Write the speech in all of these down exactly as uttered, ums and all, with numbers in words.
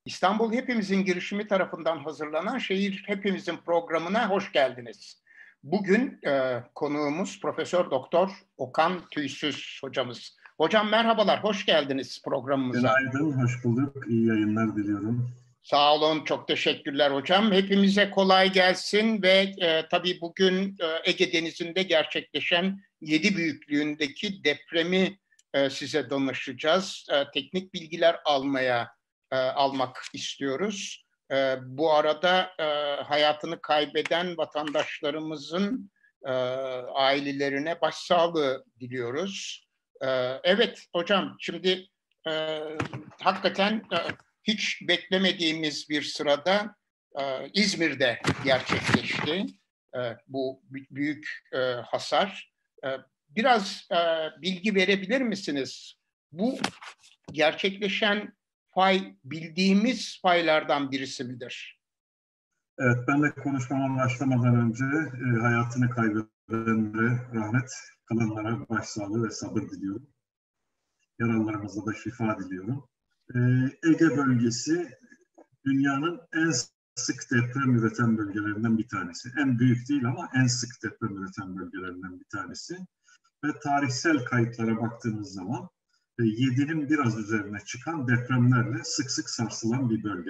İstanbul Hepimizin girişimi tarafından hazırlanan Şehir Hepimizin programına hoş geldiniz. Bugün e, konuğumuz Profesör Doktor Okan Tüysüz hocamız. Hocam merhabalar, hoş geldiniz programımıza. Günaydın, hoş bulduk. İyi yayınlar diliyorum. Sağ olun, çok teşekkürler hocam. Hepimize kolay gelsin ve e, tabii bugün e, Ege Denizi'nde gerçekleşen yedi büyüklüğündeki depremi e, size danışacağız. E, teknik bilgiler almaya e, almak istiyoruz. E, bu arada e, hayatını kaybeden vatandaşlarımızın e, ailelerine başsağlığı diliyoruz. E, evet hocam, şimdi e, hakikaten e, hiç beklemediğimiz bir sırada e, İzmir'de gerçekleşti e, bu büyük e, hasar. E, biraz e, bilgi verebilir misiniz? Bu gerçekleşen fay bildiğimiz faylardan birisi midir? Evet, ben de konuşmama başlamadan önce e, hayatını kaybedenlere rahmet, kalanlara başsağlığı ve sabır diliyorum. Yaralılarımıza da şifa diliyorum. E, Ege bölgesi dünyanın en sık deprem üreten bölgelerinden bir tanesi. En büyük değil ama en sık deprem üreten bölgelerinden bir tanesi. Ve tarihsel kayıtlara baktığımız zaman yedinin biraz üzerine çıkan depremlerle sık sık sarsılan bir bölge.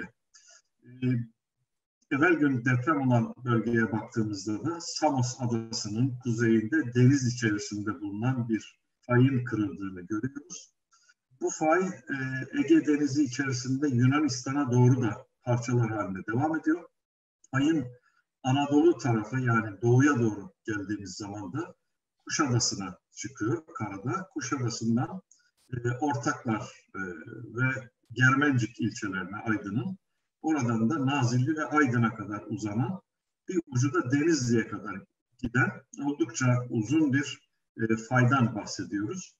Evvel gün deprem olan bölgeye baktığımızda da Samos Adası'nın kuzeyinde deniz içerisinde bulunan bir fayın kırıldığını görüyoruz. Bu fay Ege Denizi içerisinde Yunanistan'a doğru da parçalar halinde devam ediyor. Fayın Anadolu tarafı, yani doğuya doğru geldiğimiz zaman da Kuşadası'na çıkıyor karada. Kuşadası'ndan e, Ortaklar e, ve Germencik ilçelerine, Aydın'ın, oradan da Nazilli ve Aydın'a kadar uzanan, bir ucu da Denizli'ye kadar giden oldukça uzun bir e, faydan bahsediyoruz.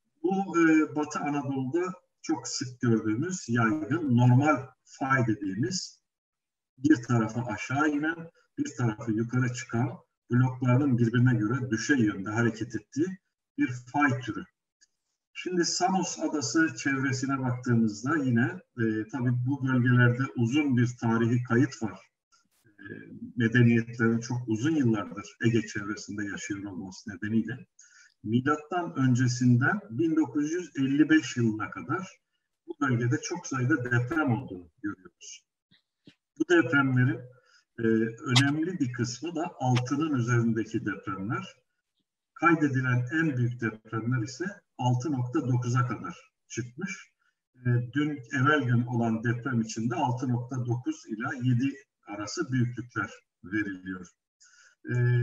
Bu e, Batı Anadolu'da çok sık gördüğümüz yaygın normal fay dediğimiz, bir tarafa aşağı inen, bir tarafı yukarı çıkan, bloklarının birbirine göre düşey yönde hareket ettiği bir fay türü. Şimdi Samos Adası çevresine baktığımızda yine e, tabii bu bölgelerde uzun bir tarihi kayıt var. E, medeniyetlerin çok uzun yıllardır Ege çevresinde yaşıyor olması nedeniyle. Milattan öncesinden bin dokuz yüz elli beş yılına kadar bu bölgede çok sayıda deprem olduğunu görüyoruz. Bu depremlerin Ee, önemli bir kısmı da altının üzerindeki depremler. Kaydedilen en büyük depremler ise altı nokta dokuza kadar çıkmış. Ee, dün evvel gün olan deprem içinde altı nokta dokuz ila yedi arası büyüklükler veriliyor. Ee,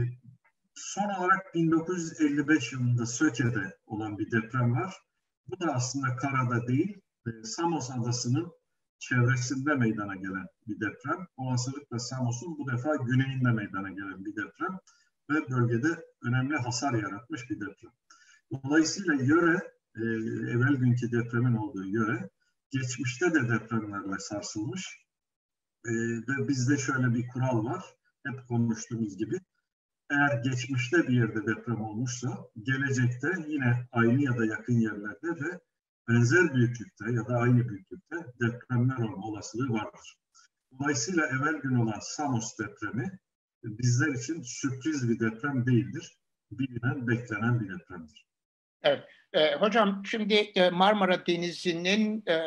son olarak bin dokuz yüz elli beş yılında Söke'de olan bir deprem var. Bu da aslında karada değil, Samos Adası'nın çevresinde meydana gelen bir deprem. Olasılıkla Samos'un bu defa güneyinde meydana gelen bir deprem ve bölgede önemli hasar yaratmış bir deprem. Dolayısıyla yöre, e, evvel günkü depremin olduğu yöre, geçmişte de depremlerle sarsılmış. E, ve bizde şöyle bir kural var, hep konuştuğumuz gibi. Eğer geçmişte bir yerde deprem olmuşsa, gelecekte yine aynı ya da yakın yerlerde ve benzer büyüklükte ya da aynı büyüklükte depremler olma olasılığı vardır. Dolayısıyla evvel gün olan Samos depremi bizler için sürpriz bir deprem değildir. Bilinen, beklenen bir depremdir. Evet. E, hocam şimdi e, Marmara Denizi'nin e,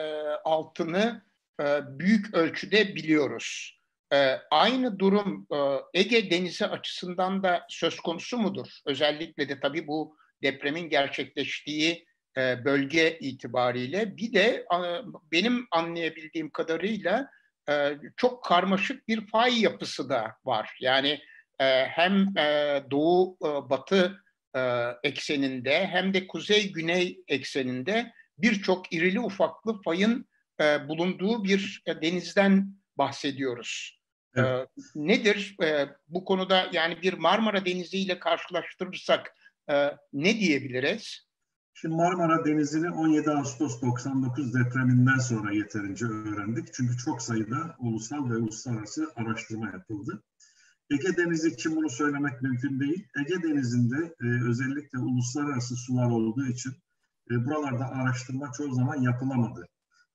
altını e, büyük ölçüde biliyoruz. E, aynı durum e, Ege Denizi açısından da söz konusu mudur? Özellikle de tabii bu depremin gerçekleştiği e, bölge itibariyle. Bir de e, benim anlayabildiğim kadarıyla e, çok karmaşık bir fay yapısı da var. Yani e, hem e, doğu e, batı e, ekseninde hem de kuzey-güney ekseninde birçok irili ufaklı fayın e, bulunduğu bir e, denizden bahsediyoruz. Evet. E, nedir e, bu konuda, yani bir Marmara Denizi ile karşılaştırırsak e, ne diyebiliriz? Şimdi Marmara Denizi'ni on yedi Ağustos doksan dokuz depreminden sonra yeterince öğrendik. Çünkü çok sayıda ulusal ve uluslararası araştırma yapıldı. Ege Denizi için bunu söylemek mümkün değil. Ege Denizi'nde e, özellikle uluslararası sular olduğu için e, buralarda araştırma çoğu zaman yapılamadı.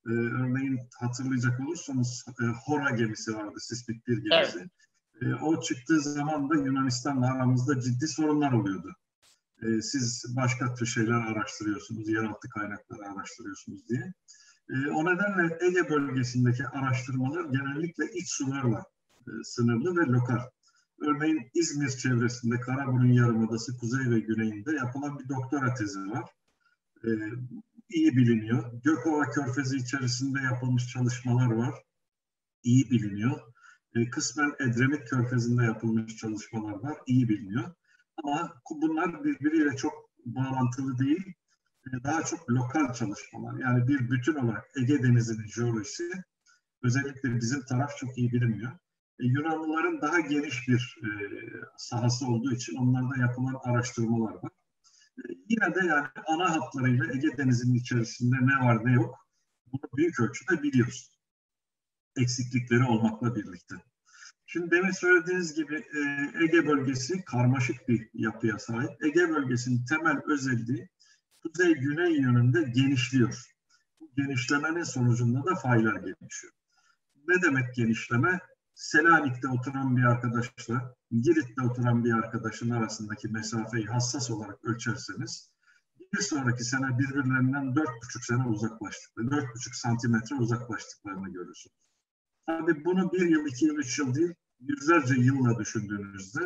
E, örneğin hatırlayacak olursanız e, Hora gemisi vardı, sismik bir gemisi. Evet. E, o çıktığı zaman da Yunanistan'la aramızda ciddi sorunlar oluyordu. E, siz başka tür şeyler araştırıyorsunuz, yeraltı kaynakları araştırıyorsunuz diye. E, o nedenle Ege bölgesindeki araştırmalar genellikle iç sularla e, sınırlı ve lokal. Örneğin İzmir çevresinde Karaburun Yarımadası kuzey ve güneyinde yapılan bir doktora tezi var. E, iyi biliniyor. Gökova Körfezi içerisinde yapılmış çalışmalar var. İyi biliniyor. E, kısmen Edremit Körfezi'nde yapılmış çalışmalar var. İyi biliniyor. Ama bunlar birbiriyle çok bağlantılı değil. E, daha çok lokal çalışmalar. Yani bir bütün olarak Ege Denizi'nin jeolojisi, özellikle bizim taraf çok iyi bilinmiyor. E, Yunanlıların daha geniş bir e, sahası olduğu için onlarda yapılan araştırmalar var. E, yine de yani ana hatlarıyla Ege Denizi'nin içerisinde ne var ne yok bunu büyük ölçüde biliyoruz. Eksiklikleri olmakla birlikte. Şimdi demin söylediğiniz gibi e, Ege bölgesi karmaşık bir yapıya sahip. Ege bölgesinin temel özelliği kuzey-güney yönünde genişliyor. Bu genişlemenin sonucunda da faylar gelişiyor. Ne demek genişleme? Selanik'te oturan bir arkadaşla Girit'te oturan bir arkadaşın arasındaki mesafeyi hassas olarak ölçerseniz bir sonraki sene birbirlerinden dört buçuk sene uzaklaştıklarını, dört buçuk santimetre uzaklaştıklarını görürsünüz. Tabii bunu bir yıl, iki yıl, üç yıl değil, yüzlerce yılla düşündüğünüzde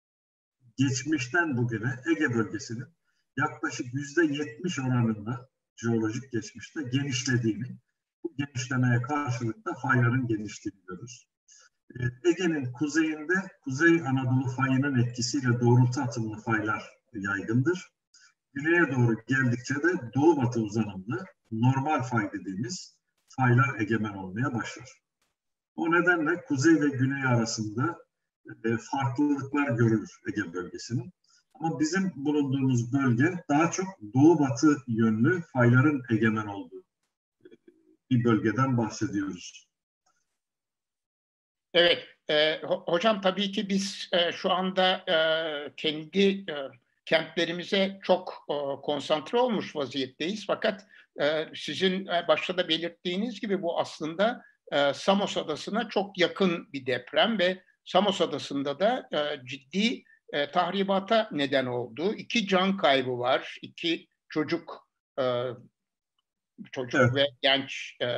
geçmişten bugüne Ege bölgesinin yaklaşık yüzde yetmiş oranında jeolojik geçmişte genişlediğini, bu genişlemeye karşılık da fayların genişliğini görürüz. Ege'nin kuzeyinde Kuzey Anadolu fayının etkisiyle doğrultu atımlı faylar yaygındır. Güneye doğru geldikçe de doğu batı uzanımlı normal fay dediğimiz faylar egemen olmaya başlar. O nedenle kuzey ve güney arasında e, farklılıklar görülür Ege bölgesinin. Ama bizim bulunduğumuz bölge daha çok doğu batı yönlü fayların egemen olduğu bir bölgeden bahsediyoruz. Evet, e, hocam tabii ki biz e, şu anda e, kendi e, kentlerimize çok e, konsantre olmuş vaziyetteyiz. Fakat e, sizin e, başta da belirttiğiniz gibi bu aslında e, Samos Adası'na çok yakın bir deprem ve Samos Adası'nda da e, ciddi e, tahribata neden oldu. İki can kaybı var, iki çocuk e, çocuk Evet. ve genç e,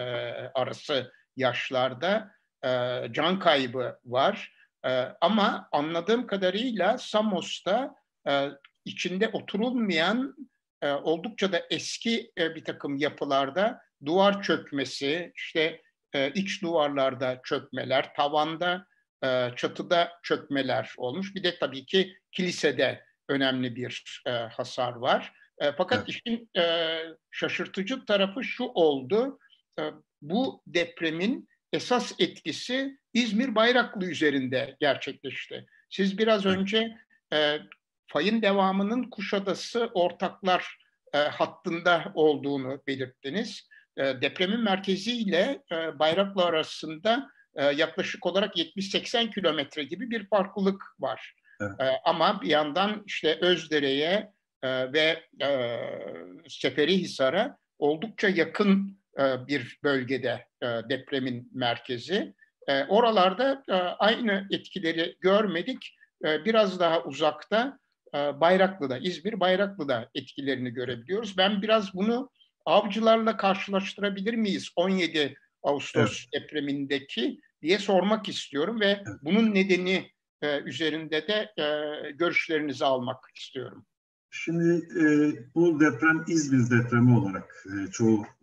arası yaşlarda e, can kaybı var. E, ama anladığım kadarıyla Samos'ta e, içinde oturulmayan e, oldukça da eski e, bir takım yapılarda duvar çökmesi, işte e, iç duvarlarda çökmeler, tavanda, e, çatıda çökmeler olmuş. Bir de tabii ki kilisede önemli bir e, hasar var. E, fakat Evet. işin e, şaşırtıcı tarafı şu oldu. E, bu depremin esas etkisi İzmir Bayraklı üzerinde gerçekleşti. Siz biraz Evet. önce e, fayın devamının Kuşadası Ortaklar e, hattında olduğunu belirttiniz. E, depremin merkeziyle e, Bayraklı arasında e, yaklaşık olarak yetmiş seksen kilometre gibi bir farklılık var. Evet. E, ama bir yandan işte Özdere'ye e, ve e, Seferihisar'a oldukça yakın e, bir bölgede e, depremin merkezi. E, oralarda e, aynı etkileri görmedik. E, biraz daha uzakta e, Bayraklı'da, İzmir Bayraklı'da etkilerini görebiliyoruz. Ben biraz bunu avcılarla karşılaştırabilir miyiz on yedi Ağustos Evet. depremindeki diye sormak istiyorum ve Evet. bunun nedeni e, üzerinde de e, görüşlerinizi almak istiyorum. Şimdi e, bu deprem İzmir depremi olarak e, çoğu e,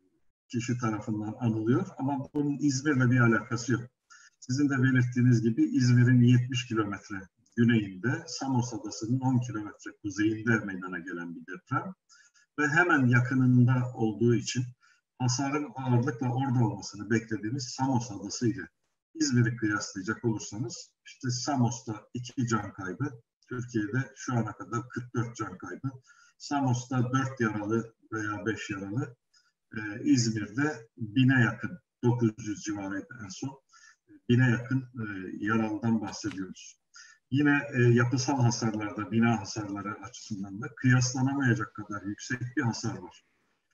kişi tarafından anılıyor ama bunun İzmir'le bir alakası yok. Sizin de belirttiğiniz gibi İzmir'in yetmiş kilometre güneyinde, Samos Adası'nın on kilometre kuzeyinde meydana gelen bir deprem ve hemen yakınında olduğu için hasarın ağırlıkla orada olmasını beklediğimiz Samos Adası ile İzmir'i kıyaslayacak olursanız işte Samos'ta iki can kaybı, Türkiye'de şu ana kadar kırk dört can kaybı, Samos'ta dört yaralı veya beş yaralı, ee, İzmir'de bine yakın, dokuz yüz civarıydı en son, bine yakın e, yaralıdan bahsediyoruz. Yine e, yapısal hasarlarda, bina hasarları açısından da kıyaslanamayacak kadar yüksek bir hasar var.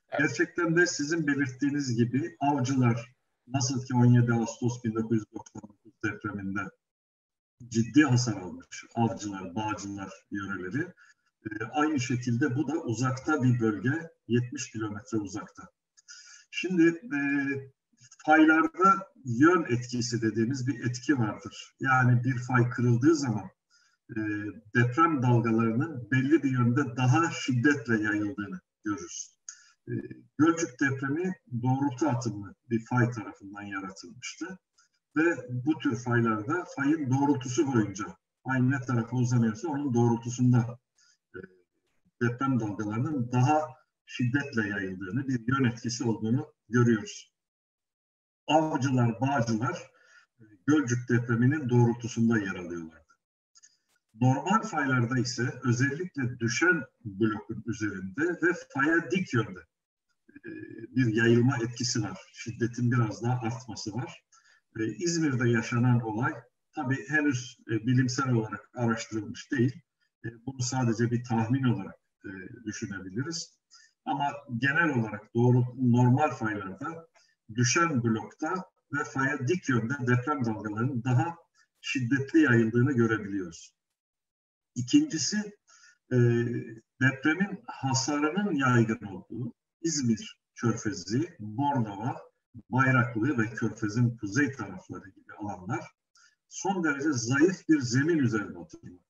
Gerçekten de sizin belirttiğiniz gibi Avcılar nasıl ki on yedi Ağustos bin dokuz yüz doksan dokuz depreminde ciddi hasar almış Avcılar, Bağcılar yöreleri. E, aynı şekilde bu da uzakta bir bölge, yetmiş kilometre uzakta. Şimdi e, faylarda yön etkisi dediğimiz bir etki vardır. Yani bir fay kırıldığı zaman e, deprem dalgalarının belli bir yönde daha şiddetle yayıldığını görürüz. E, Gölcük depremi doğrultu atımlı bir fay tarafından yaratılmıştı. Ve bu tür faylarda fayın doğrultusu boyunca fay ne tarafa uzanıyorsa onun doğrultusunda e, deprem dalgalarının daha şiddetle yayıldığını, bir yön etkisi olduğunu görüyoruz. Avcılar, Bağcılar Gölcük depreminin doğrultusunda yer alıyorlardı. Normal faylarda ise özellikle düşen blokun üzerinde ve faya dik yönde bir yayılma etkisi var. Şiddetin biraz daha artması var. İzmir'de yaşanan olay tabii henüz bilimsel olarak araştırılmış değil. Bunu sadece bir tahmin olarak düşünebiliriz. Ama genel olarak doğru normal faylarda düşen blokta ve faya dik yönde deprem dalgalarının daha şiddetli yayıldığını görebiliyoruz. İkincisi e, depremin hasarının yaygın olduğu İzmir Körfezi, Bornova, Bayraklı ve Körfez'in kuzey tarafları gibi alanlar son derece zayıf bir zemin üzerinde oturuyor.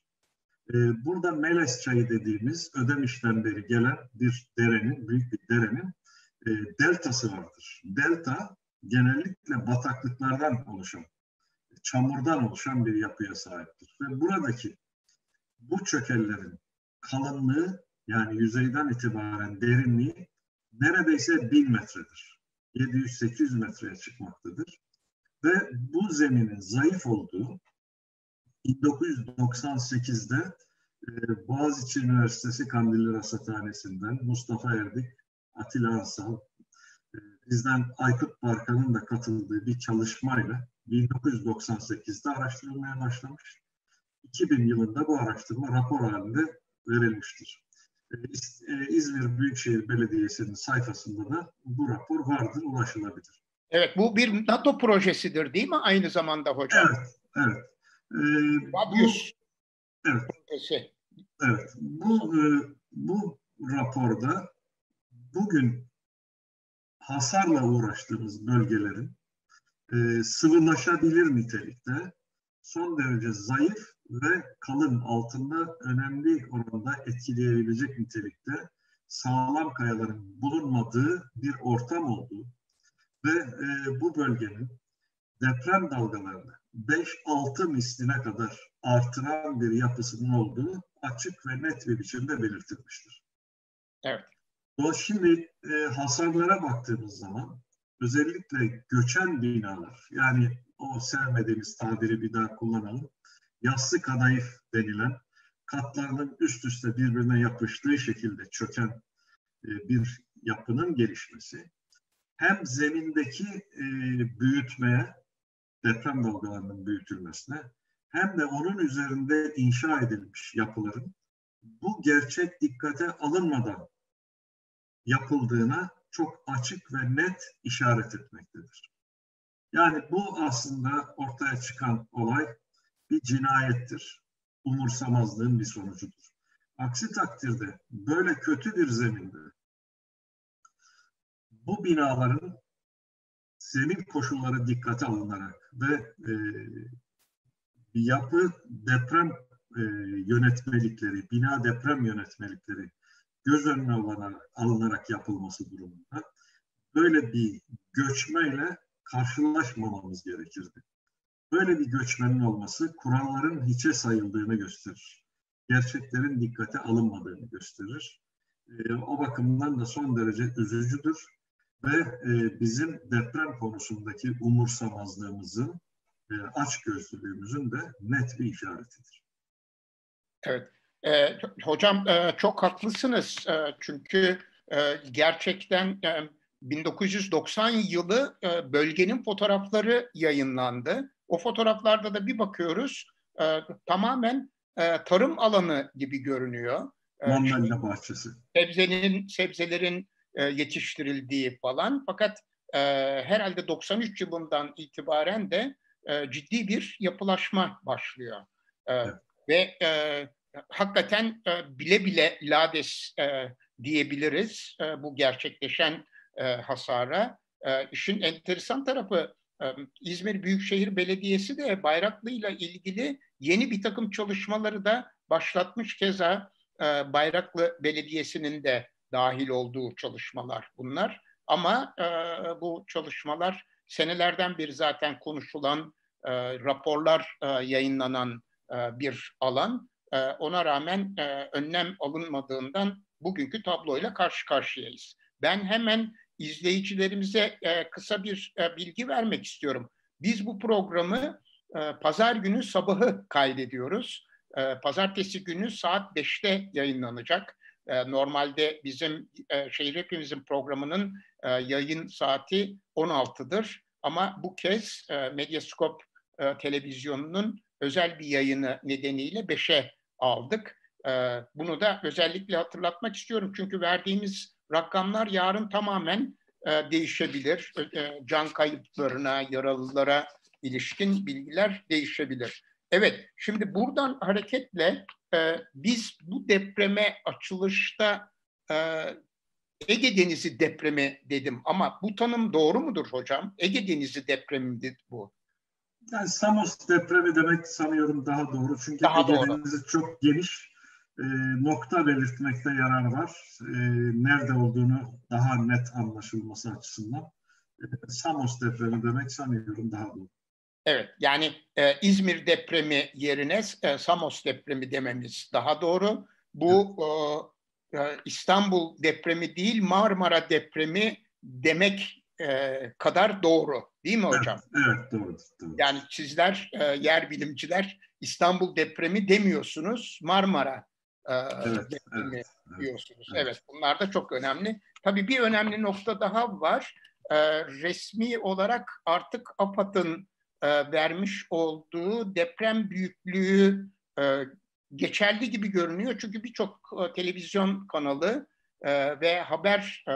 E, burada Melez Çayı dediğimiz Ödemiş'ten beri gelen bir derenin, büyük bir derenin e, deltası vardır. Delta genellikle bataklıklardan oluşan, çamurdan oluşan bir yapıya sahiptir. Ve buradaki bu çökellerin kalınlığı, yani yüzeyden itibaren derinliği neredeyse bin metredir. yedi yüz sekiz yüz metreye çıkmaktadır. Ve bu zeminin zayıf olduğu bin dokuz yüz doksan sekizde e, Boğaziçi Üniversitesi Kandilli Rasathanesi'nden Mustafa Erdik, Atilla Ansal, e, bizden Aykut Barkan'ın da katıldığı bir çalışmayla bin dokuz yüz doksan sekizde araştırılmaya başlamış. iki bin yılında bu araştırma rapor halinde verilmiştir. İzmir Büyükşehir Belediyesi'nin sayfasında da bu rapor vardır, ulaşılabilir. Evet, bu bir NATO projesidir değil mi aynı zamanda hocam? Evet, evet. Ee, bu, evet, projesi. Evet, bu, bu raporda bugün hasarla uğraştığımız bölgelerin e, sıvılaşabilir nitelikte, son derece zayıf ve kalın altında önemli oranda etkileyebilecek nitelikte sağlam kayaların bulunmadığı bir ortam olduğu ve e, bu bölgenin deprem dalgalarını beş altı misline kadar artıran bir yapısının olduğu açık ve net bir biçimde belirtilmiştir. Evet. O şimdi e, hasarlara baktığımız zaman özellikle göçen binalar, yani o sevmediğimiz tabiri bir daha kullanalım, yassı kadayıf denilen katlarının üst üste birbirine yapıştığı şekilde çöken e, bir yapının gelişmesi hem zemindeki e, büyütmeye, deprem dalgalarının büyütülmesine hem de onun üzerinde inşa edilmiş yapıların bu gerçek dikkate alınmadan yapıldığına çok açık ve net işaret etmektedir. Yani bu aslında ortaya çıkan olay bir cinayettir. Umursamazlığın bir sonucudur. Aksi takdirde böyle kötü bir zeminde bu binaların zemin koşulları dikkate alınarak ve e, yapı deprem e, yönetmelikleri, bina deprem yönetmelikleri göz önüne alınarak, alınarak yapılması durumunda böyle bir göçmeyle karşılaşmamamız gerekirdi. Böyle bir göçmenin olması kuralların hiçe sayıldığını gösterir. Gerçeklerin dikkate alınmadığını gösterir. E, o bakımdan da son derece üzücüdür ve e, bizim deprem konusundaki umursamazlığımızın, e, açgözlülüğümüzün de net bir işaretidir. Evet. E, hocam e, çok haklısınız. E, çünkü e, gerçekten e, bin dokuz yüz doksan yılı e, bölgenin fotoğrafları yayınlandı. O fotoğraflarda da bir bakıyoruz e, tamamen e, tarım alanı gibi görünüyor. Mandalina bahçesi. Sebzenin, sebzelerin e, yetiştirildiği falan. Fakat e, herhalde doksan üç yılından itibaren de e, ciddi bir yapılaşma başlıyor. E, Evet. ve e, hakikaten e, bile bile lades e, diyebiliriz e, bu gerçekleşen e, hasara. E, işin enteresan tarafı, e, İzmir Büyükşehir Belediyesi de Bayraklı'yla ilgili yeni bir takım çalışmaları da başlatmış. Keza e, Bayraklı Belediyesi'nin de dahil olduğu çalışmalar bunlar. Ama e, bu çalışmalar senelerden beri zaten konuşulan, e, raporlar e, yayınlanan e, bir alan. E, ona rağmen e, önlem alınmadığından bugünkü tabloyla karşı karşıyayız. Ben hemen izleyicilerimize e, kısa bir e, bilgi vermek istiyorum. Biz bu programı e, pazar günü sabahı kaydediyoruz. E, pazartesi günü saat beşte yayınlanacak. E, normalde bizim e, Şehir Hepimizin programının e, yayın saati on altıdır. Ama bu kez e, Medyaskop e, televizyonunun özel bir yayını nedeniyle beşe aldık. E, bunu da özellikle hatırlatmak istiyorum. Çünkü verdiğimiz rakamlar yarın tamamen e, değişebilir. E, can kayıplarına, yaralılara ilişkin bilgiler değişebilir. Evet, şimdi buradan hareketle e, biz bu depreme açılışta e, Ege Denizi depremi dedim ama bu tanım doğru mudur hocam? Ege Denizi depremidir bu. Yani Samos depremi demek sanıyorum daha doğru. Çünkü Daha Ege doğru. Denizi çok geniş. E, nokta belirtmekte yarar var. E, nerede olduğunu daha net anlaşılması açısından. E, Samos depremi demek sanıyorum daha doğru. Evet, yani e, İzmir depremi yerine e, Samos depremi dememiz daha doğru. Bu evet. e, İstanbul depremi değil, Marmara depremi demek e, kadar doğru, değil mi hocam? Evet, evet doğrudur, doğrudur. Yani sizler e, yer bilimciler İstanbul depremi demiyorsunuz, Marmara e, evet, depremi evet, evet, diyorsunuz. evet. Evet, bunlar da çok önemli. Tabii bir önemli nokta daha var. E, resmi olarak artık AFAD'ın e, vermiş olduğu deprem büyüklüğü e, geçerli gibi görünüyor. Çünkü birçok e, televizyon kanalı e, ve haber e,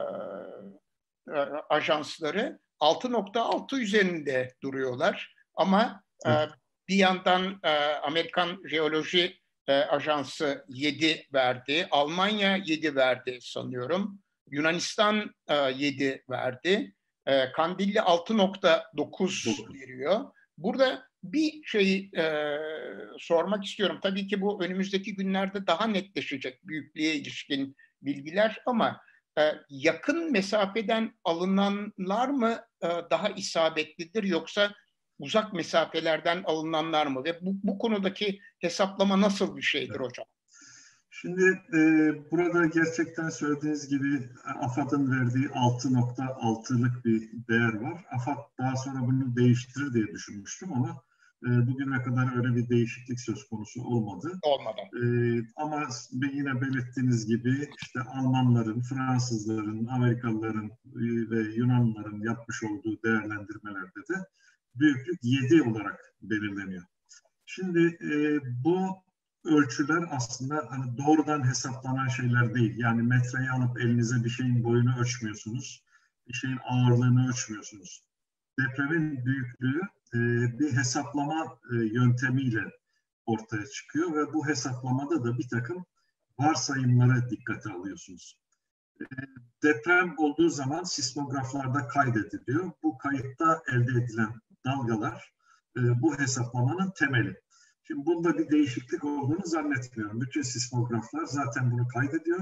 e, ajansları altı nokta altı üzerinde duruyorlar. Ama e, Evet. bir yandan e, Amerikan Jeoloji e, Ajansı yedi verdi, Almanya yedi verdi sanıyorum, Yunanistan e, yedi verdi, e, Kandilli altı nokta dokuz veriyor. Burada bir şeyi e, sormak istiyorum. Tabii ki bu önümüzdeki günlerde daha netleşecek büyüklüğe ilişkin bilgiler ama e, yakın mesafeden alınanlar mı e, daha isabetlidir yoksa uzak mesafelerden alınanlar mı? Ve bu, bu konudaki hesaplama nasıl bir şeydir hocam? Şimdi e, burada gerçekten söylediğiniz gibi AFAD'ın verdiği altı nokta altılık bir değer var. AFAD daha sonra bunu değiştirir diye düşünmüştüm ama e, bugüne kadar öyle bir değişiklik söz konusu olmadı. Olmadan. E, ama yine belirttiğiniz gibi işte Almanların, Fransızların, Amerikalıların ve Yunanlıların yapmış olduğu değerlendirmelerde de büyüklük yedi olarak belirleniyor. Şimdi e, bu ölçüler aslında hani doğrudan hesaplanan şeyler değil. Yani metreyi alıp elinize bir şeyin boyunu ölçmüyorsunuz. Bir şeyin ağırlığını ölçmüyorsunuz. Depremin büyüklüğü e, bir hesaplama e, yöntemiyle ortaya çıkıyor ve bu hesaplamada da bir takım varsayımlara dikkate alıyorsunuz. E, deprem olduğu zaman sismograflarda kaydediliyor. Bu kayıtta elde edilen dalgalar e, bu hesaplamanın temeli. Şimdi bunda bir değişiklik olduğunu zannetmiyorum. Bütün sismograflar zaten bunu kaydediyor.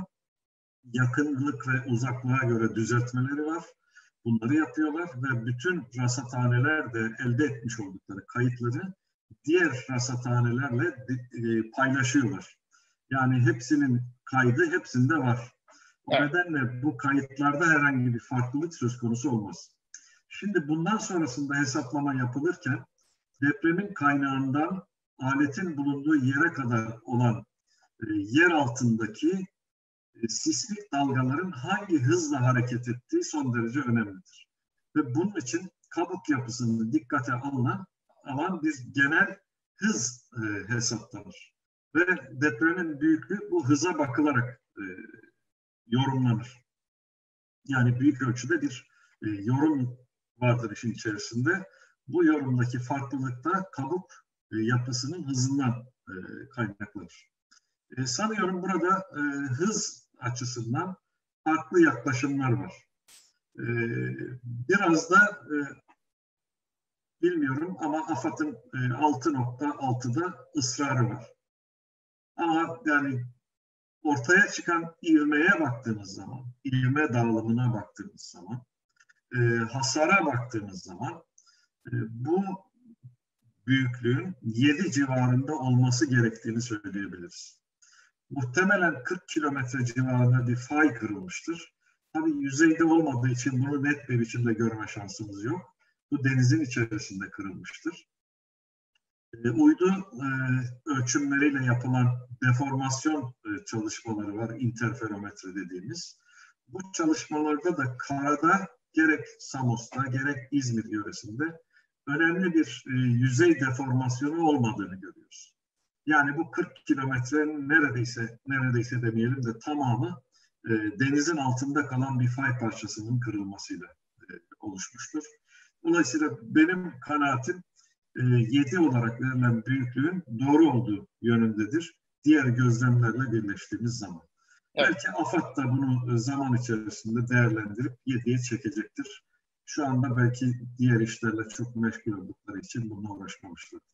Yakınlık ve uzaklığa göre düzeltmeleri var. Bunları yapıyorlar ve bütün rasathaneler de elde etmiş oldukları kayıtları diğer rasathanelerle paylaşıyorlar. Yani hepsinin kaydı hepsinde var. O Evet. nedenle bu kayıtlarda herhangi bir farklılık söz konusu olmaz. Şimdi bundan sonrasında hesaplama yapılırken depremin kaynağından aletin bulunduğu yere kadar olan e, yer altındaki e, sismik dalgaların hangi hızla hareket ettiği son derece önemlidir. Ve bunun için kabuk yapısını dikkate alınan alan bir genel hız e, hesaplanır. Ve depremin büyüklüğü bu hıza bakılarak e, yorumlanır. Yani büyük ölçüde bir e, yorum vardır işin içerisinde. Bu yorumdaki farklılık da kabuk e, yapısının hızından e, kaynaklanır. E, sanıyorum burada e, hız açısından farklı yaklaşımlar var. E, biraz da e, bilmiyorum ama AFAD'ın e, altı nokta altıda ısrarı var. Ama yani ortaya çıkan ivmeye baktığımız zaman, ivme dağılımına baktığımız zaman, e, hasara baktığımız zaman e, bu büyüklüğün yedi civarında olması gerektiğini söyleyebiliriz. Muhtemelen kırk kilometre civarında bir fay kırılmıştır. Tabii yüzeyde olmadığı için bunu net bir biçimde görme şansımız yok. Bu denizin içerisinde kırılmıştır. E, uydu e, ölçümleriyle yapılan deformasyon e, çalışmaları var, interferometre dediğimiz. Bu çalışmalarda da karada gerek Samos'ta gerek İzmir yöresinde önemli bir e, yüzey deformasyonu olmadığını görüyoruz. Yani bu kırk kilometrenin neredeyse neredeyse demeyelim de tamamı e, denizin altında kalan bir fay parçasının kırılmasıyla e, oluşmuştur. Dolayısıyla benim kanaatim yedi olarak verilen büyüklüğün doğru olduğu yönündedir. Diğer gözlemlerle birleştiğimiz zaman. Evet. Belki AFAD da bunu zaman içerisinde değerlendirip yediye çekecektir. Şu anda belki diğer işlerle çok meşgul oldukları için bununla uğraşmamışlardır.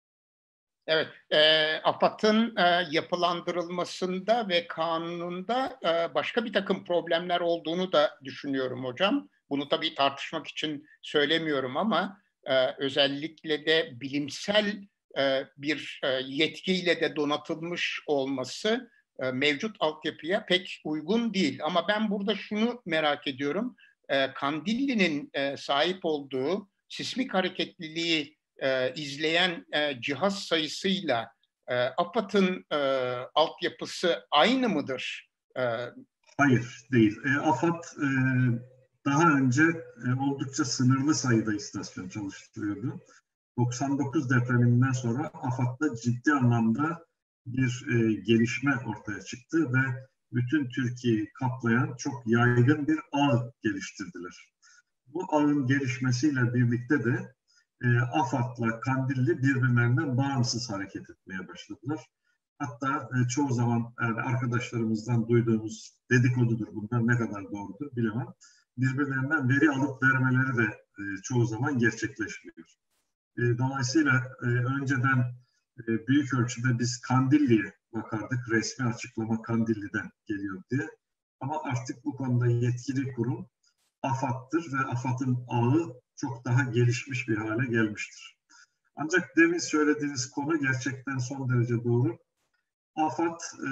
Evet, e, AFAD'ın e, yapılandırılmasında ve kanununda e, başka bir takım problemler olduğunu da düşünüyorum hocam. Bunu tabii tartışmak için söylemiyorum ama e, özellikle de bilimsel e, bir e, yetkiyle de donatılmış olması e, mevcut altyapıya pek uygun değil. Ama ben burada şunu merak ediyorum. E, Kandilli'nin e, sahip olduğu sismik hareketliliği e, izleyen e, cihaz sayısıyla e, AFAD'ın e, altyapısı aynı mıdır? E, Hayır, değil. E, AFAD e, daha önce e, oldukça sınırlı sayıda istasyon çalıştırıyordu. doksan dokuz depreminden sonra AFAD'da ciddi anlamda bir e, gelişme ortaya çıktı ve bütün Türkiye'yi kaplayan çok yaygın bir ağ geliştirdiler. Bu ağın gelişmesiyle birlikte de e, AFAD'la Kandilli birbirlerinden bağımsız hareket etmeye başladılar. Hatta e, çoğu zaman yani arkadaşlarımızdan duyduğumuz dedikodudur, bunlar ne kadar doğrudur bilemem. Birbirlerinden veri alıp vermeleri de e, çoğu zaman gerçekleşmiyor. E, dolayısıyla e, önceden e, büyük ölçüde biz Kandilli'ye bakardık. Resmi açıklama Kandilli'den geliyor diye. Ama artık bu konuda yetkili kurum AFAD'dır ve AFAD'ın ağı çok daha gelişmiş bir hale gelmiştir. Ancak demin söylediğiniz konu gerçekten son derece doğru. AFAD e,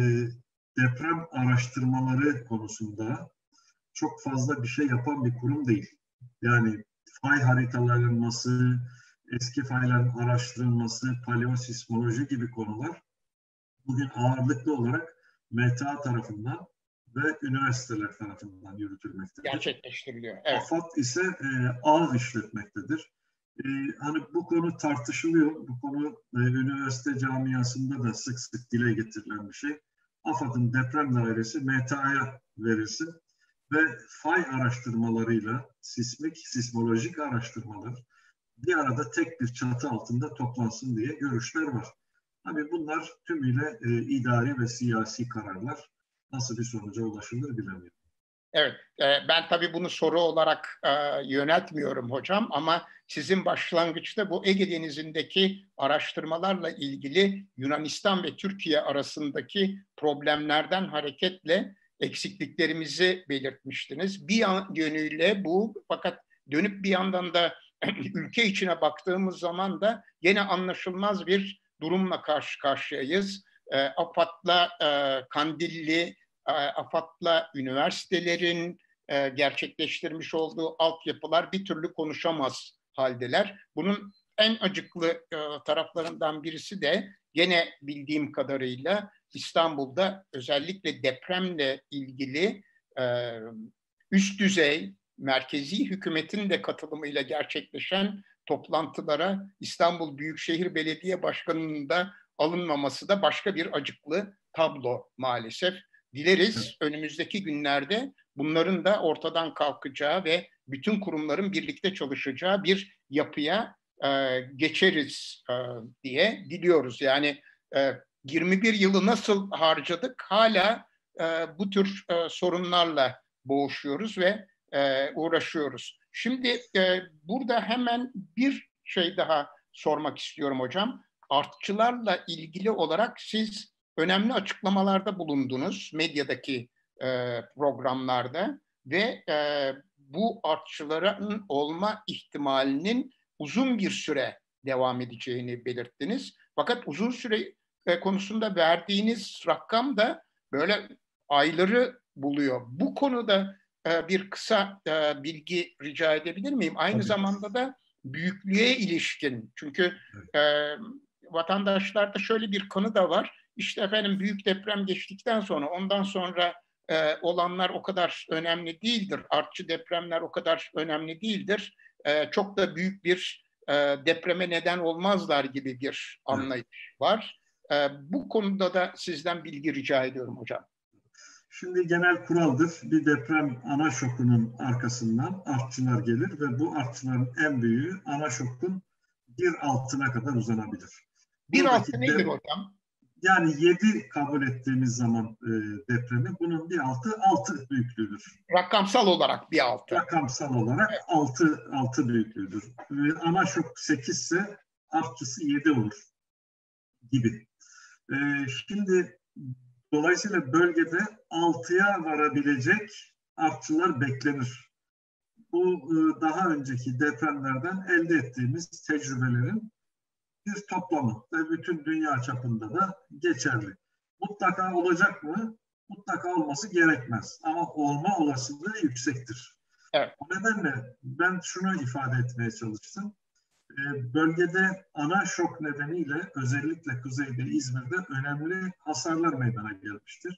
deprem araştırmaları konusunda çok fazla bir şey yapan bir kurum değil. Yani fay haritalanması, eski fayların araştırılması, paleosismoloji gibi konular bugün ağırlıklı olarak M T A tarafından ve üniversiteler tarafından yürütülmektedir. Gerçekleştiriliyor. Evet. AFAD ise e, ağ işletmektedir. E, hani bu konu tartışılıyor. Bu konu e, üniversite camiasında da sık sık dile getirilen bir şey. AFAD'ın deprem dairesi M T A'ya verilsin ve fay araştırmalarıyla sismik, sismolojik araştırmalar bir arada tek bir çatı altında toplansın diye görüşler var. Tabii bunlar tümüyle e, idari ve siyasi kararlar. Nasıl bir sonuca ulaşılır bilemiyorum. Evet, ben tabii bunu soru olarak yöneltmiyorum hocam ama sizin başlangıçta bu Ege Denizi'ndeki araştırmalarla ilgili Yunanistan ve Türkiye arasındaki problemlerden hareketle eksikliklerimizi belirtmiştiniz. Bir yönüyle bu, fakat dönüp bir yandan da ülke içine baktığımız zaman da yine anlaşılmaz bir durumla karşı karşıyayız. AFAD'la Kandilli, AFAD'la üniversitelerin e, gerçekleştirmiş olduğu altyapılar bir türlü konuşamaz haldeler. Bunun en acıklı e, taraflarından birisi de gene bildiğim kadarıyla İstanbul'da özellikle depremle ilgili e, üst düzey merkezi hükümetin de katılımıyla gerçekleşen toplantılara İstanbul Büyükşehir Belediye Başkanı'nın da alınmaması da başka bir acıklı tablo maalesef. Dileriz önümüzdeki günlerde bunların da ortadan kalkacağı ve bütün kurumların birlikte çalışacağı bir yapıya e, geçeriz e, diye diliyoruz. Yani e, yirmi bir yılı nasıl harcadık? Hala e, bu tür e, sorunlarla boğuşuyoruz ve e, uğraşıyoruz. Şimdi e, burada hemen bir şey daha sormak istiyorum hocam. Artçılarla ilgili olarak siz önemli açıklamalarda bulundunuz medyadaki e, programlarda ve e, bu artçıların olma ihtimalinin uzun bir süre devam edeceğini belirttiniz. Fakat uzun süre e, konusunda verdiğiniz rakam da böyle ayları buluyor. Bu konuda e, bir kısa e, bilgi rica edebilir miyim? Aynı Tabii. zamanda da büyüklüğe ilişkin. Çünkü e, vatandaşlarda şöyle bir kanı da var. İşte efendim büyük deprem geçtikten sonra ondan sonra e, olanlar o kadar önemli değildir. Artçı depremler o kadar önemli değildir. E, çok da büyük bir e, depreme neden olmazlar gibi bir anlayış var. E, bu konuda da sizden bilgi rica ediyorum hocam. Şimdi genel kuraldır. Bir deprem ana şokunun arkasından artçılar gelir ve bu artçıların en büyüğü ana şokun bir altına kadar uzanabilir. Bir Buradaki altı nedir de, hocam? yani yedi kabul ettiğimiz zaman e, depremi, bunun bir altı altı büyüklüğüdür. Rakamsal olarak bir altı. Rakamsal olarak evet. altı altı büyüklüğüdür. Ve ana şok sekiz ise artçısı yedi olur gibi. E, şimdi dolayısıyla bölgede altıya varabilecek artçılar beklenir. Bu e, daha önceki depremlerden elde ettiğimiz tecrübelerin bir toplamı ve bütün dünya çapında da geçerli. Mutlaka olacak mı? Mutlaka olması gerekmez. Ama olma olasılığı yüksektir. Evet. O nedenle ben şunu ifade etmeye çalıştım. Bölgede ana şok nedeniyle özellikle kuzeyde, İzmir'de önemli hasarlar meydana gelmiştir.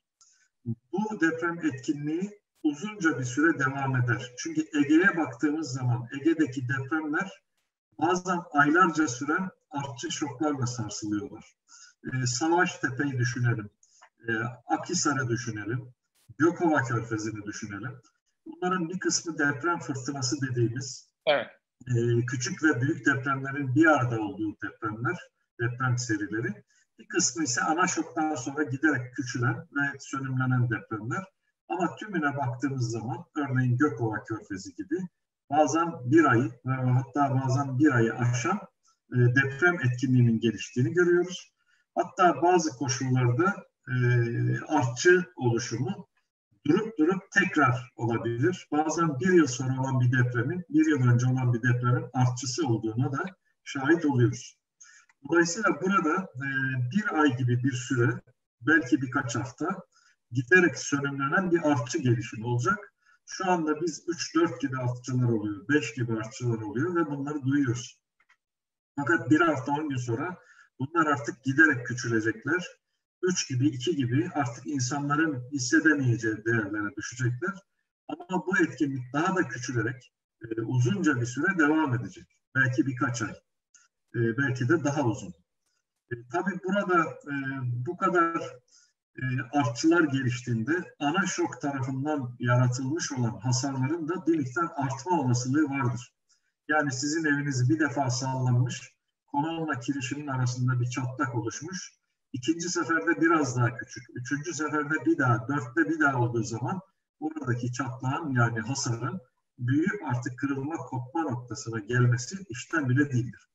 Bu deprem etkinliği uzunca bir süre devam eder. Çünkü Ege'ye baktığımız zaman Ege'deki depremler bazen aylarca süren artçı şoklarla sarsılıyorlar. Ee, Savaştepe'yi düşünelim, ee, Akhisar'ı düşünelim, Gökova Körfezi'ni düşünelim. Bunların bir kısmı deprem fırtınası dediğimiz, evet. e, küçük ve büyük depremlerin bir arada olduğu depremler, deprem serileri. Bir kısmı ise ana şoktan sonra giderek küçülen ve sönümlenen depremler. Ama tümüne baktığımız zaman örneğin Gökova Körfezi gibi bazen bir ay ve hatta bazen bir ayı aşan e, deprem etkinliğinin geliştiğini görüyoruz. Hatta bazı koşullarda e, artçı oluşumu durup durup tekrar olabilir. Bazen bir yıl sonra olan bir depremin, bir yıl önce olan bir depremin artçısı olduğuna da şahit oluyoruz. Dolayısıyla burada e, bir ay gibi bir süre, belki birkaç hafta giderek sönümlenen bir artçı gelişimi olacak. Şu anda biz üç dört gibi artçılar oluyor, beş gibi artçılar oluyor ve bunları duyuyoruz. Fakat bir hafta on gün sonra bunlar artık giderek küçülecekler. üç gibi, iki gibi artık insanların hissedemeyeceği değerlere düşecekler. Ama bu etkinlik daha da küçülerek e, uzunca bir süre devam edecek. Belki birkaç ay, e, belki de daha uzun. E, tabii burada e, bu kadar e, artçılar geliştiğinde ana şok tarafından yaratılmış olan hasarların da bir miktar artma olasılığı vardır. Yani sizin eviniz bir defa sallanmış, kolonla kirişinin arasında bir çatlak oluşmuş. İkinci seferde biraz daha küçük, üçüncü seferde bir daha, dörtte bir daha olduğu zaman buradaki çatlağın yani hasarın büyüyüp artık kırılma, kopma noktasına gelmesi işten bile değildir.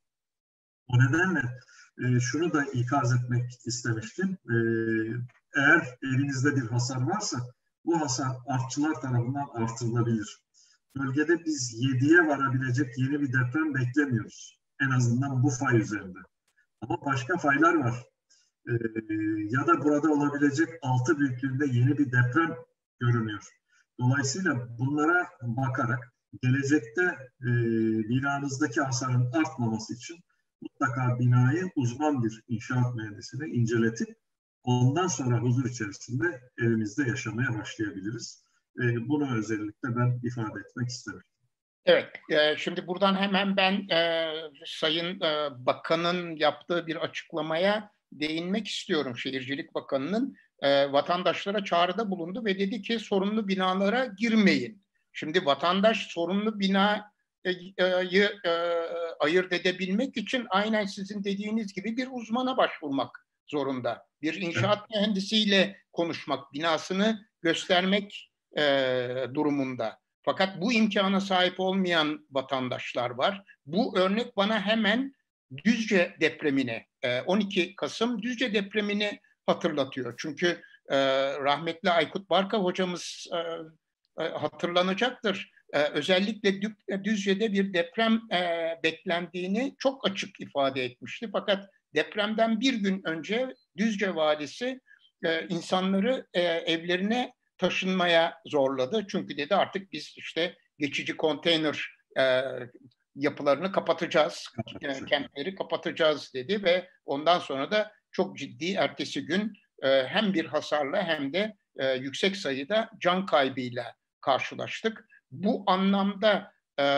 O nedenle e, şunu da ikaz etmek istemiştim. E, eğer evinizde bir hasar varsa bu hasar artçılar tarafından artırılabilir. Bölgede biz yediye varabilecek yeni bir deprem beklemiyoruz. En azından bu fay üzerinde. Ama başka faylar var. Ee, ya da burada olabilecek altı büyüklüğünde yeni bir deprem görünüyor. Dolayısıyla bunlara bakarak gelecekte e, binanızdaki hasarın artmaması için mutlaka binayı uzman bir inşaat mühendisine inceletip ondan sonra huzur içerisinde evimizde yaşamaya başlayabiliriz. E, bunu özellikle ben ifade etmek isterim. Evet, e, şimdi buradan hemen ben e, Sayın e, Bakan'ın yaptığı bir açıklamaya değinmek istiyorum, Şehircilik Bakanı'nın. e, vatandaşlara çağrıda bulundu ve dedi ki sorunlu binalara girmeyin. Şimdi vatandaş sorunlu binayı e, ayırt edebilmek için aynen sizin dediğiniz gibi bir uzmana başvurmak zorunda. Bir inşaat mühendisiyle konuşmak, binasını göstermek e, durumunda. Fakat bu imkana sahip olmayan vatandaşlar var. Bu örnek bana hemen Düzce depremini, on iki Kasım Düzce depremini hatırlatıyor. Çünkü rahmetli Aykut Barka hocamız hatırlanacaktır. Özellikle Düzce'de bir deprem beklendiğini çok açık ifade etmişti. Fakat depremden bir gün önce Düzce valisi insanları evlerine taşınmaya zorladı. Çünkü dedi artık biz işte geçici konteyner yapılarını kapatacağız, kentleri kapatacağız dedi ve ondan sonra da çok ciddi ertesi gün hem bir hasarla hem de yüksek sayıda can kaybıyla karşılaştık. Bu anlamda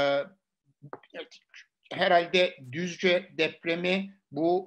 herhalde Düzce depremi bu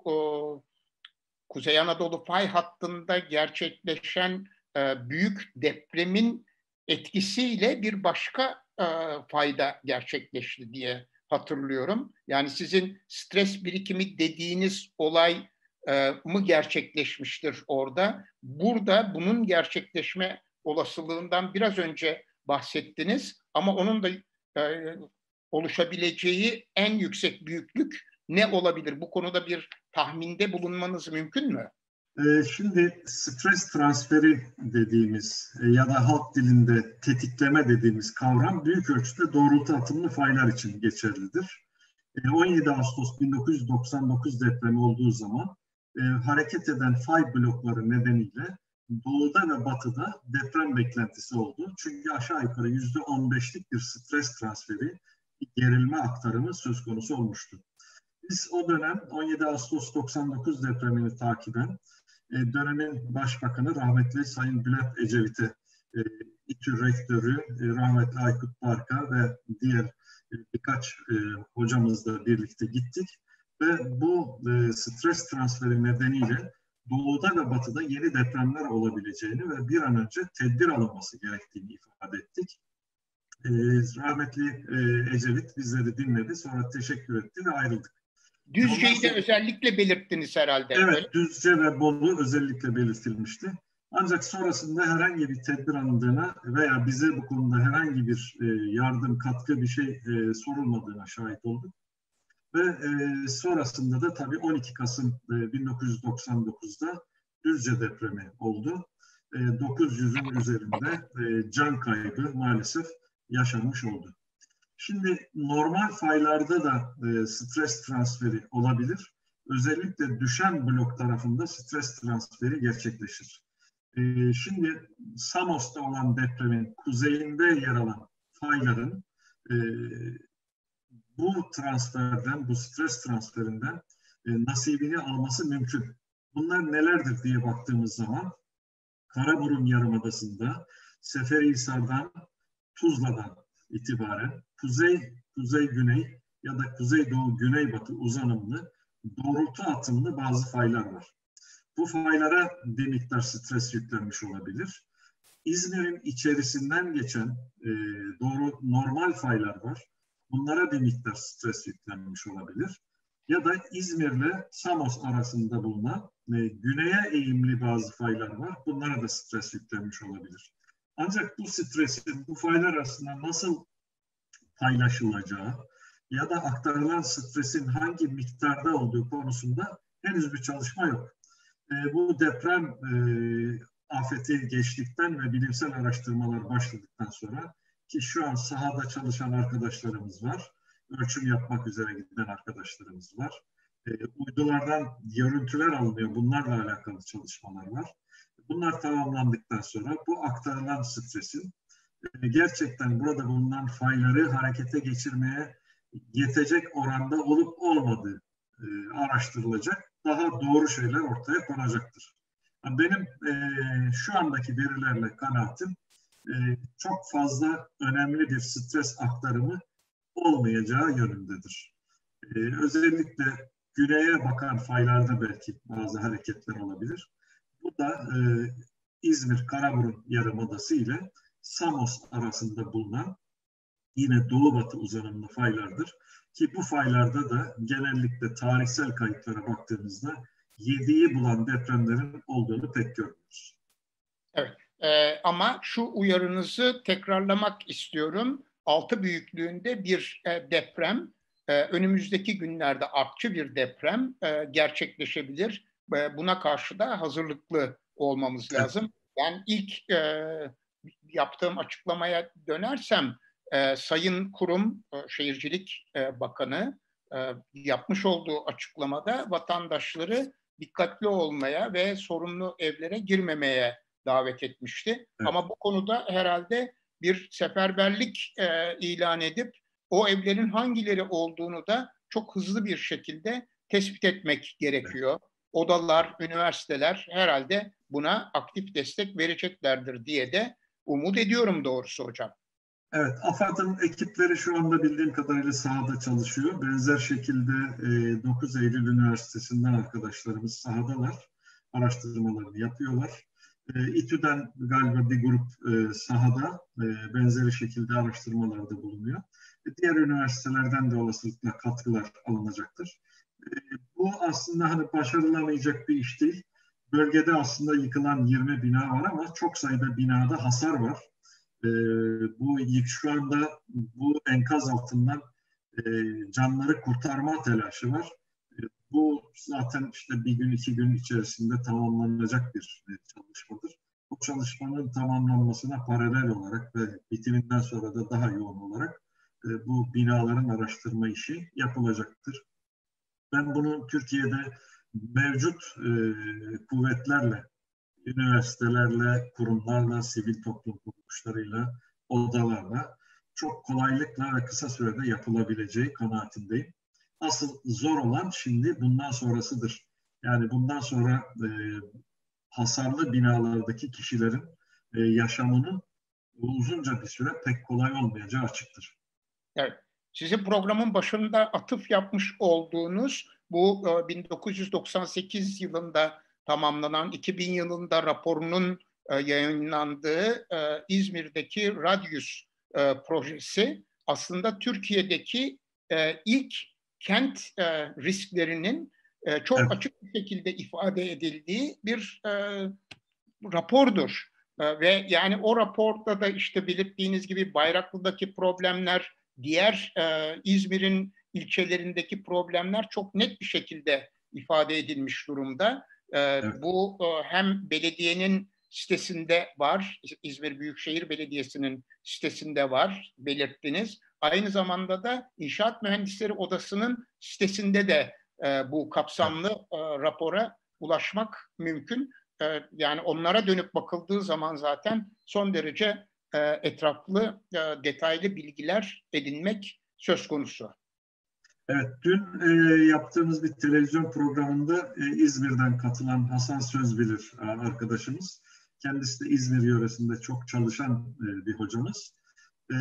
Kuzey Anadolu fay hattında gerçekleşen büyük depremin etkisiyle bir başka fayda gerçekleşti diye hatırlıyorum. Yani sizin stres birikimi dediğiniz olay mı gerçekleşmiştir orada? Burada bunun gerçekleşme olasılığından biraz önce bahsettiniz ama onun da e, oluşabileceği en yüksek büyüklük ne olabilir? Bu konuda bir tahminde bulunmanız mümkün mü? Şimdi stres transferi dediğimiz ya da halk dilinde tetikleme dediğimiz kavram büyük ölçüde doğrultu atımlı faylar için geçerlidir. on yedi Ağustos bin dokuz yüz doksan dokuz depremi olduğu zaman hareket eden fay blokları nedeniyle doğuda ve batıda deprem beklentisi oldu. Çünkü aşağı yukarı yüzde on beşlik bir stres transferi, bir gerilme aktarımı söz konusu olmuştu. Biz o dönem on yedi Ağustos doksan dokuz depremini takiben dönemin başbakanı rahmetli Sayın Bülent Ecevit'e, İTÜ rektörü rahmetli Aykut Barka ve diğer birkaç hocamızla birlikte gittik ve bu stres transferi nedeniyle doğuda ve batıda yeni depremler olabileceğini ve bir an önce tedbir alınması gerektiğini ifade ettik. Rahmetli Ecevit bizleri dinledi, sonra teşekkür etti ve ayrıldık. Düzce'yi de özellikle belirttiniz herhalde. Evet, öyle. Düzce ve Bolu özellikle belirtilmişti. Ancak sonrasında herhangi bir tedbir alındığına veya bize bu konuda herhangi bir yardım, katkı bir şey sorulmadığına şahit olduk. Ve sonrasında da tabii on iki Kasım bin dokuz yüz doksan dokuz'da Düzce depremi oldu. dokuz yüzün üzerinde can kaybı maalesef yaşanmış oldu. Şimdi normal faylarda da e, stres transferi olabilir. Özellikle düşen blok tarafında stres transferi gerçekleşir. E, şimdi Samos'ta olan depremin kuzeyinde yer alan fayların e, bu transferden, bu stres transferinden e, nasibini alması mümkün. Bunlar nelerdir diye baktığımız zaman Karaburun Yarımadası'nda Seferihisar'dan, Tuzla'dan itibaren kuzey, kuzey-güney ya da kuzeydoğu-güneybatı uzanımlı doğrultu atımlı bazı faylar var. Bu faylara bir miktar stres yüklenmiş olabilir. İzmir'in içerisinden geçen e, doğru normal faylar var. Bunlara bir miktar stres yüklenmiş olabilir. Ya da İzmir'le Samos arasında bulunan e, güneye eğimli bazı faylar var. Bunlara da stres yüklenmiş olabilir. Ancak bu stresin bu faylar arasında nasıl paylaşılacağı ya da aktarılan stresin hangi miktarda olduğu konusunda henüz bir çalışma yok. E, bu deprem e, afeti geçtikten ve bilimsel araştırmalar başladıktan sonra ki şu an sahada çalışan arkadaşlarımız var, ölçüm yapmak üzere giden arkadaşlarımız var. E, uydulardan görüntüler alınıyor, bunlarla alakalı çalışmalar var. Bunlar tamamlandıktan sonra bu aktarılan stresin e, gerçekten burada bulunan fayları harekete geçirmeye yetecek oranda olup olmadığı e, araştırılacak. Daha doğru şeyler ortaya konacaktır. Benim e, şu andaki verilerle kanaatim e, çok fazla önemli bir stres aktarımı olmayacağı yönündedir. E, özellikle güneye bakan faylarda belki bazı hareketler olabilir. Bu da e, İzmir Karaburun Yarımadası ile Samos arasında bulunan yine doğu batı uzanımlı faylardır. Ki bu faylarda da genellikle tarihsel kayıtlara baktığımızda yediği bulan depremlerin olduğunu pek görmüyoruz. Evet, ee, ama şu uyarınızı tekrarlamak istiyorum. Altı büyüklüğünde bir e, deprem, e, önümüzdeki günlerde artçı bir deprem e, gerçekleşebilir. E, buna karşı da hazırlıklı olmamız lazım. Ben ilk e, yaptığım açıklamaya dönersem, e, Sayın Kurum, e, Şehircilik e, Bakanı e, yapmış olduğu açıklamada vatandaşları dikkatli olmaya ve sorunlu evlere girmemeye davet etmişti. Evet. Ama bu konuda herhalde bir seferberlik e, ilan edip o evlerin hangileri olduğunu da çok hızlı bir şekilde tespit etmek gerekiyor. Evet. Odalar, üniversiteler herhalde buna aktif destek vereceklerdir diye de umut ediyorum doğrusu hocam. Evet, AFAD'ın ekipleri şu anda bildiğim kadarıyla sahada çalışıyor. Benzer şekilde e, dokuz Eylül Üniversitesi'nden arkadaşlarımız sahadalar. Araştırmalarını yapıyorlar. E, İTÜ'den galiba bir grup e, sahada e, benzeri şekilde araştırmalarda bulunuyor. E, diğer üniversitelerden de olasılıkla katkılar alınacaktır. E, bu aslında hani başarılamayacak bir iş değil. Bölgede aslında yıkılan yirmi bina var ama çok sayıda binada hasar var. E, bu şu anda bu enkaz altından e, canları kurtarma telaşı var. E, bu zaten işte bir gün iki gün içerisinde tamamlanacak bir e, çalışmadır. Bu çalışmanın tamamlanmasına paralel olarak ve bitiminden sonra da daha yoğun olarak e, bu binaların araştırma işi yapılacaktır. Ben bunu Türkiye'de mevcut e, kuvvetlerle, üniversitelerle, kurumlarla, sivil toplum kuruluşlarıyla, odalarla çok kolaylıkla ve kısa sürede yapılabileceği kanaatindeyim. Asıl zor olan şimdi bundan sonrasıdır. Yani bundan sonra e, hasarlı binalardaki kişilerin e, yaşamının uzunca bir süre pek kolay olmayacağı açıktır. Evet. Sizin programın başında atıf yapmış olduğunuz bu e, bin dokuz yüz doksan sekiz yılında tamamlanan iki bin yılında raporunun e, yayınlandığı e, İzmir'deki Radius e, projesi aslında Türkiye'deki e, ilk kent e, risklerinin e, çok evet. açık bir şekilde ifade edildiği bir e, rapordur. E, ve yani o raporda da işte belirttiğiniz gibi Bayraklı'daki problemler, diğer e, İzmir'in ilçelerindeki problemler çok net bir şekilde ifade edilmiş durumda. E, evet. Bu e, hem belediyenin sitesinde var, İzmir Büyükşehir Belediyesi'nin sitesinde var, belirttiniz. Aynı zamanda da İnşaat Mühendisleri Odası'nın sitesinde de e, bu kapsamlı evet. e, rapora ulaşmak mümkün. E, yani onlara dönüp bakıldığı zaman zaten son derece e, etraflı, e, detaylı bilgiler edinmek söz konusu. Evet, dün e, yaptığımız bir televizyon programında e, İzmir'den katılan Hasan Sözbilir e, arkadaşımız, kendisi de İzmir yöresinde çok çalışan e, bir hocamız. E,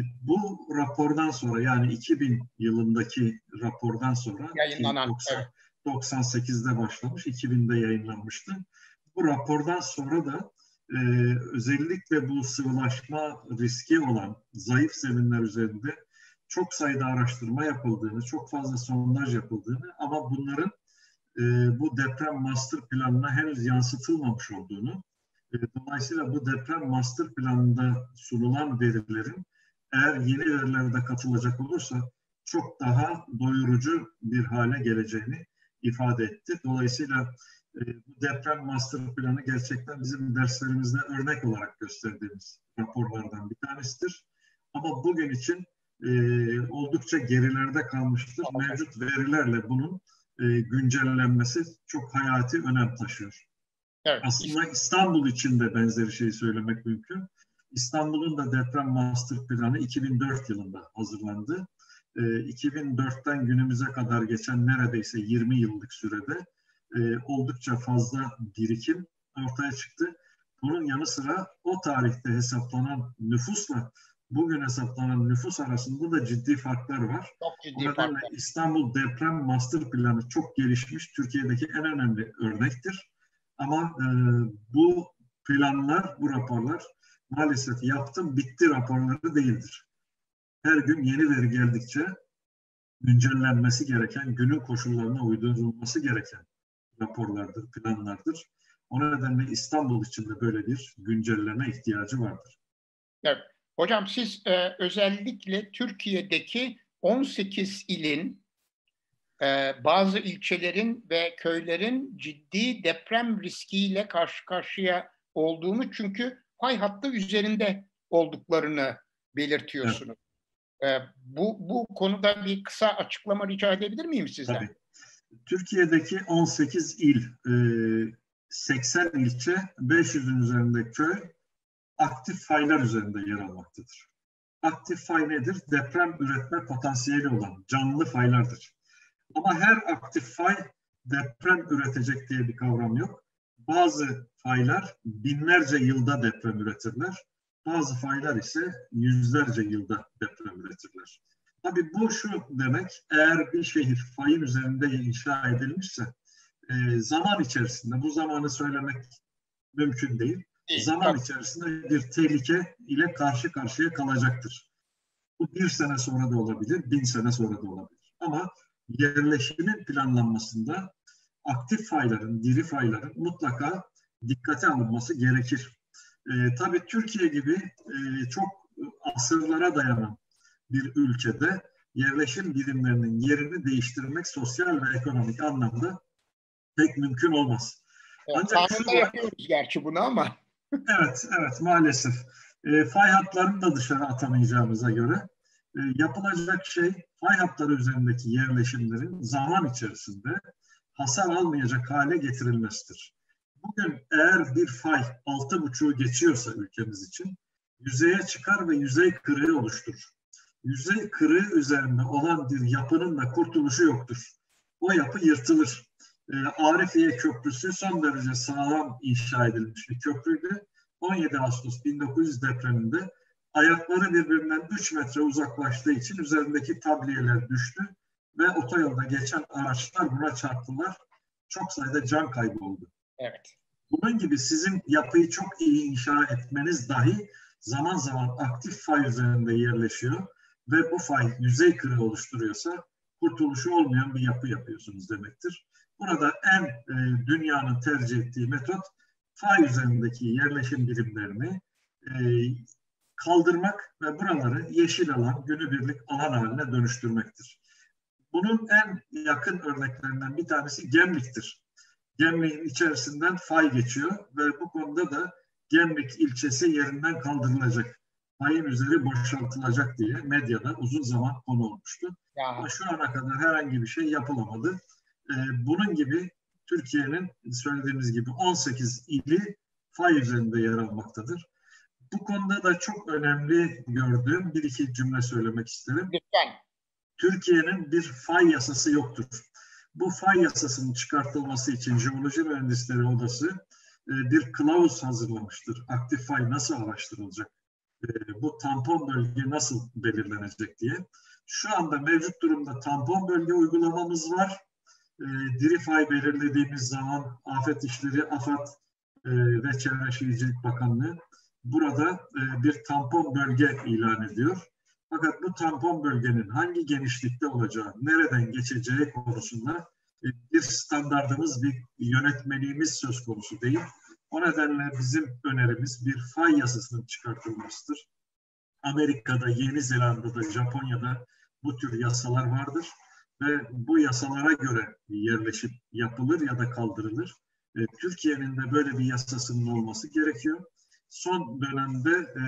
bu rapordan sonra, yani iki bin yılındaki rapordan sonra yayınlanan, doksan, evet. doksan sekizde başlamış, iki binde yayınlanmıştı. Bu rapordan sonra da e, özellikle bu sıvılaşma riski olan zayıf zeminler üzerinde çok sayıda araştırma yapıldığını, çok fazla sondaj yapıldığını ama bunların e, bu deprem master planına henüz yansıtılmamış olduğunu, e, dolayısıyla bu deprem master planında sunulan verilerin eğer yeni verilerde katılacak olursa çok daha doyurucu bir hale geleceğini ifade etti. Dolayısıyla e, bu deprem master planı gerçekten bizim derslerimizde örnek olarak gösterdiğimiz raporlardan bir tanesidir. Ama bugün için e, oldukça gerilerde kalmıştır. Mevcut verilerle bunun e, güncellenmesi çok hayati önem taşıyor. Evet. Aslında İstanbul için de benzeri şeyi söylemek mümkün. İstanbul'un da deprem master planı iki bin dört yılında hazırlandı. E, iki bin dörtten günümüze kadar geçen neredeyse yirmi yıllık sürede e, oldukça fazla birikim ortaya çıktı. Bunun yanı sıra o tarihte hesaplanan nüfusla bugün hesaplanan nüfus arasında da ciddi farklar var. Çok ciddi o nedenle farklar. İstanbul Deprem Master Planı çok gelişmiş, Türkiye'deki en önemli örnektir. Ama e, bu planlar, bu raporlar maalesef yaptım bitti raporları değildir. Her gün yeni veri geldikçe güncellenmesi gereken, günün koşullarına uydurulması gereken raporlardır, planlardır. O nedenle İstanbul için de böyle bir güncelleme ihtiyacı vardır. Evet. Hocam siz e, özellikle Türkiye'deki on sekiz ilin, e, bazı ilçelerin ve köylerin ciddi deprem riskiyle karşı karşıya olduğunu, çünkü fay hattı üzerinde olduklarını belirtiyorsunuz. Evet. E, bu, bu konuda bir kısa açıklama rica edebilir miyim sizden? Tabii. Türkiye'deki on sekiz il, seksen ilçe, beş yüzün üzerinde köy aktif faylar üzerinde yer almaktadır. Aktif fay nedir? Deprem üretme potansiyeli olan canlı faylardır. Ama her aktif fay deprem üretecek diye bir kavram yok. Bazı faylar binlerce yılda deprem üretirler. Bazı faylar ise yüzlerce yılda deprem üretirler. Tabii bu şu demek, eğer bir şehir fayın üzerinde inşa edilmişse e, zaman içerisinde, bu zamanı söylemek mümkün değil, değil zaman tabii. içerisinde bir tehlike ile karşı karşıya kalacaktır. Bu bir sene sonra da olabilir, bin sene sonra da olabilir. Ama yerleşimin planlanmasında aktif fayların, diri fayların mutlaka dikkate alınması gerekir. E, tabii Türkiye gibi e, çok asırlara dayanan bir ülkede yerleşim birimlerinin yerini değiştirmek sosyal ve ekonomik anlamda pek mümkün olmaz. Ancak şu var, yapıyoruz gerçi bunu ama. evet, evet maalesef. E, fay hatlarını da dışarı atamayacağımıza göre e, yapılacak şey fay hatları üzerindeki yerleşimlerin zaman içerisinde hasar almayacak hale getirilmesidir. Bugün eğer bir fay altı buçuğu geçiyorsa ülkemiz için yüzeye çıkar ve yüzey kırığı oluşturur. Yüzey kırığı üzerinde olan bir yapının da kurtuluşu yoktur. O yapı yırtılır. E, Arifiye Köprüsü son derece sağlam inşa edilmiş bir köprüydü. on yedi Ağustos bin dokuz yüz depreminde ayakları birbirinden üç metre uzaklaştığı için üzerindeki tabliyeler düştü ve otoyolda geçen araçlar buna çarptılar. Çok sayıda can kaybı oldu. Evet. Bunun gibi sizin yapıyı çok iyi inşa etmeniz dahi zaman zaman aktif fay üzerinde yerleşiyor ve bu fay yüzey kırığı oluşturuyorsa kurtuluşu olmayan bir yapı yapıyorsunuz demektir. Burada en e, dünyanın tercih ettiği metot fay üzerindeki yerleşim birimlerini e, kaldırmak ve buraları yeşil alan, günübirlik alan haline dönüştürmektir. Bunun en yakın örneklerinden bir tanesi Gemlik'tir. Gemlik'in içerisinden fay geçiyor ve bu konuda da Gemlik ilçesi yerinden kaldırılacak, fayın üzeri boşaltılacak diye medyada uzun zaman konu olmuştu. Ya. Ama şu ana kadar herhangi bir şey yapılamadı. Ee, bunun gibi Türkiye'nin söylediğimiz gibi on sekiz ili fay üzerinde yer almaktadır. Bu konuda da çok önemli gördüğüm bir iki cümle söylemek isterim. Lütfen. Türkiye'nin bir fay yasası yoktur. Bu fay yasasının çıkartılması için Jeoloji Mühendisleri Odası bir kılavuz hazırlamıştır. Aktif fay nasıl araştırılacak? Bu tampon bölge nasıl belirlenecek diye. Şu anda mevcut durumda tampon bölge uygulamamız var. Diri fay belirlediğimiz zaman Afet İşleri, AFAD ve Çevre Şehircilik Bakanlığı burada bir tampon bölge ilan ediyor. Fakat bu tampon bölgenin hangi genişlikte olacağı, nereden geçeceği konusunda bir standardımız, bir yönetmeliğimiz söz konusu değil. O nedenle bizim önerimiz bir fay yasasının çıkartılmasıdır. Amerika'da, Yeni Zelanda'da, Japonya'da bu tür yasalar vardır ve bu yasalara göre yerleşip yapılır ya da kaldırılır. Türkiye'nin de böyle bir yasasının olması gerekiyor. Son dönemde e,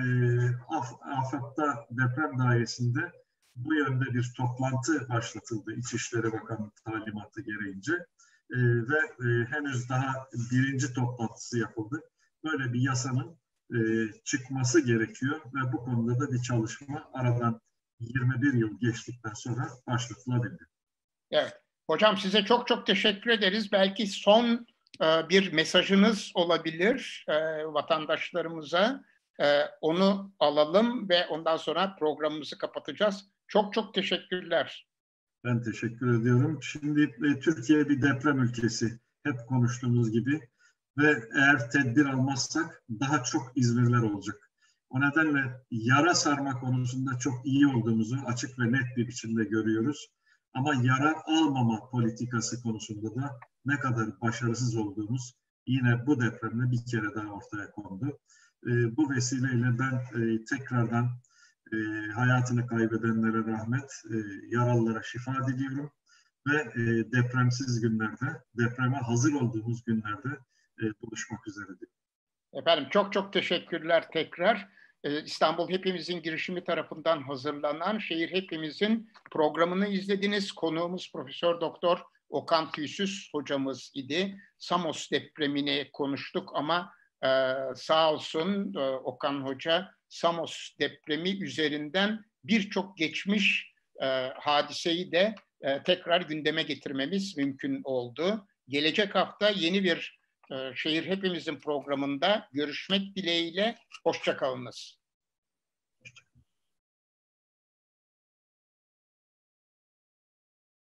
AFAD'da deprem dairesinde bu yönde bir toplantı başlatıldı İçişleri Bakanlığı talimatı gereğince e, ve e, henüz daha birinci toplantısı yapıldı. Böyle bir yasanın e, çıkması gerekiyor ve bu konuda da bir çalışma aradan yirmi bir yıl geçtikten sonra başlatılabildi. Evet. Hocam size çok çok teşekkür ederiz. Belki son bir mesajınız olabilir e, vatandaşlarımıza. E, onu alalım ve ondan sonra programımızı kapatacağız. Çok çok teşekkürler. Ben teşekkür ediyorum. Şimdi e, Türkiye bir deprem ülkesi. Hep konuştuğumuz gibi ve eğer tedbir almazsak daha çok İzmirler olacak. O nedenle yara sarma konusunda çok iyi olduğumuzu açık ve net bir biçimde görüyoruz. Ama yara almama politikası konusunda da ne kadar başarısız olduğumuz yine bu depremle bir kere daha ortaya kondu. E, bu vesileyle ben e, tekrardan e, hayatını kaybedenlere rahmet, e, yaralılara şifa diliyorum ve e, depremsiz günlerde, depreme hazır olduğumuz günlerde e, buluşmak üzere diyorum. Efendim çok çok teşekkürler tekrar. Ee, İstanbul Hepimizin girişimi tarafından hazırlanan Şehir Hepimizin programını izlediniz. Konuğumuz Profesör Doktor Okan Tüysüz hocamız idi. Samos depremini konuştuk ama e, sağ olsun e, Okan Hoca Samos depremi üzerinden birçok geçmiş e, hadiseyi de e, tekrar gündeme getirmemiz mümkün oldu. Gelecek hafta yeni bir Şehir Hepimizin programında görüşmek dileğiyle. Hoşça kalınız.